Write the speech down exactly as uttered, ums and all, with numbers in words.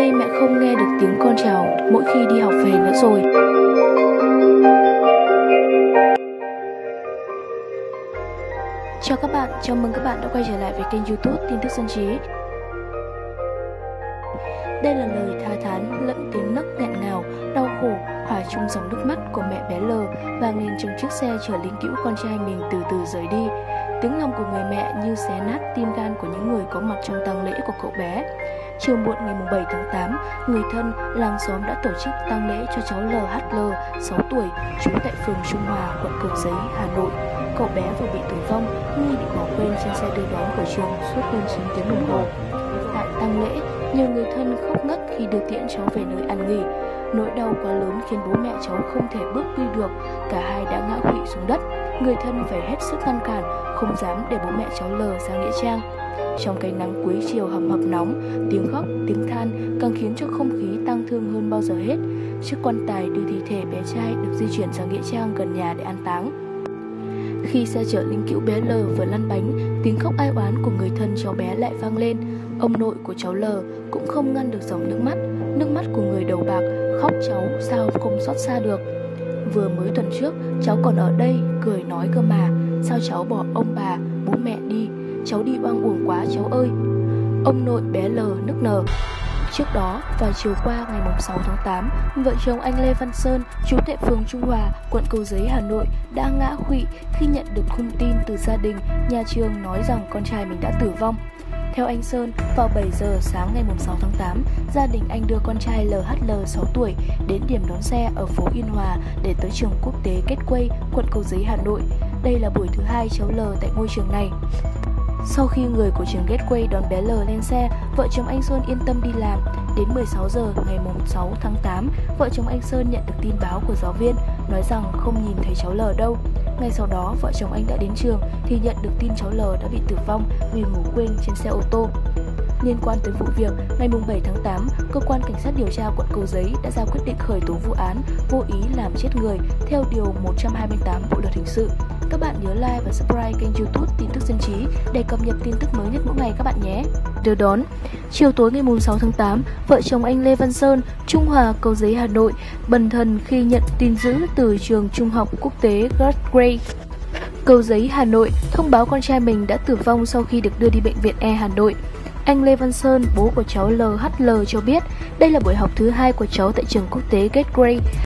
nay mẹ không nghe được tiếng con chào mỗi khi đi học về nữa rồi. Chào các bạn, chào mừng các bạn đã quay trở lại với kênh YouTube Tin tức Dân trí. Đây là lời tha thán lẫn tiếng nấc nghẹn ngào, đau khổ hòa chung dòng nước mắt của mẹ bé L vang lên trong chiếc xe chở linh cữu con trai mình từ từ rời đi. Tiếng lòng của người mẹ như xé nát tim gan của những người có mặt trong tang lễ của cậu bé. Chiều muộn ngày bảy tháng tám, người thân, làng xóm đã tổ chức tang lễ cho cháu lờ hát lờ, sáu tuổi, trú tại phường Trung Hòa, quận Cầu Giấy, Hà Nội. Cậu bé vừa bị tử vong, nghi bị bỏ quên trên xe đưa đón của trường suốt hơn chín tiếng đồng hồ. Tại tang lễ, nhiều người thân khóc ngất khi đưa tiễn cháu về nơi an nghỉ. Nỗi đau quá lớn khiến bố mẹ cháu không thể bước đi được, cả hai đã ngã khuỵu xuống đất. Người thân phải hết sức ngăn cản, không dám để bố mẹ cháu L ra nghĩa trang. Trong cái nắng cuối chiều hầm hập nóng, tiếng khóc, tiếng than càng khiến cho không khí tang thương hơn bao giờ hết. Chiếc quan tài đưa thi thể bé trai được di chuyển ra nghĩa trang gần nhà để an táng. Khi xe chở linh cữu bé L vừa lăn bánh, tiếng khóc ai oán của người thân cháu bé lại vang lên. Ông nội của cháu L cũng không ngăn được dòng nước mắt, nước mắt của người đầu bạc, khóc cháu sao không xót xa được. Vừa mới tuần trước, cháu còn ở đây cười nói cơ mà, sao cháu bỏ ông bà, bố mẹ đi, cháu đi oang uổng quá cháu ơi. Ông nội bé L nức nở. Trước đó, vào chiều qua ngày sáu tháng tám, vợ chồng anh Lê Văn Sơn, trú tại phường Trung Hòa, quận Cầu Giấy, Hà Nội đã ngã khuỵu khi nhận được thông tin từ gia đình, nhà trường nói rằng con trai mình đã tử vong. Theo anh Sơn, vào bảy giờ sáng ngày sáu tháng tám, gia đình anh đưa con trai lờ hát lờ sáu tuổi đến điểm đón xe ở phố Yên Hòa để tới trường quốc tế Gateway, quận Cầu Giấy, Hà Nội. Đây là buổi thứ hai cháu L tại ngôi trường này. Sau khi người của trường Gateway đón bé L lên xe, vợ chồng anh Sơn yên tâm đi làm. Đến mười sáu giờ ngày sáu tháng tám, vợ chồng anh Sơn nhận được tin báo của giáo viên nói rằng không nhìn thấy cháu L đâu. Ngay sau đó, vợ chồng anh đã đến trường thì nhận được tin cháu L đã bị tử vong vì ngủ quên trên xe ô tô. Liên quan tới vụ việc, ngày bảy tháng tám, cơ quan cảnh sát điều tra quận Cầu Giấy đã ra quyết định khởi tố vụ án vô ý làm chết người theo điều một trăm hai mươi tám Bộ luật hình sự. Các bạn nhớ like và subscribe kênh YouTube Tin tức Dân trí để cập nhật tin tức mới nhất mỗi ngày các bạn nhé. Đưa đón. Chiều tối ngày sáu tháng tám, vợ chồng anh Lê Văn Sơn, Trung Hòa, Cầu Giấy, Hà Nội bần thần khi nhận tin dữ từ trường trung học quốc tế Gateway, Cầu Giấy, Hà Nội thông báo con trai mình đã tử vong sau khi được đưa đi bệnh viện E Hà Nội. Anh Lê Văn Sơn, bố của cháu lờ hát lờ cho biết đây là buổi học thứ hai của cháu tại trường quốc tế Gateway.